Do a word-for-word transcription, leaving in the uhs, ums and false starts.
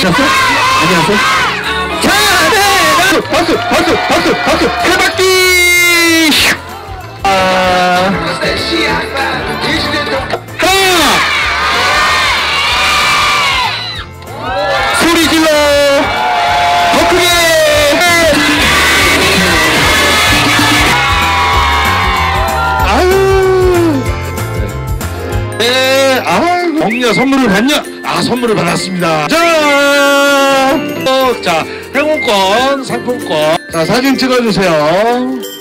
안녕하세요. 안녕하세요. 자, 네, 박수, 박수, 박수, 박수, 세 바퀴. 아, 하나, 소리 질러, 더 크게. 아유, 네, 아유, 먹냐 선물을 받냐? 아, 선물을 받았습니다. 자, 어, 자, 행운권, 상품권. 자, 사진 찍어주세요.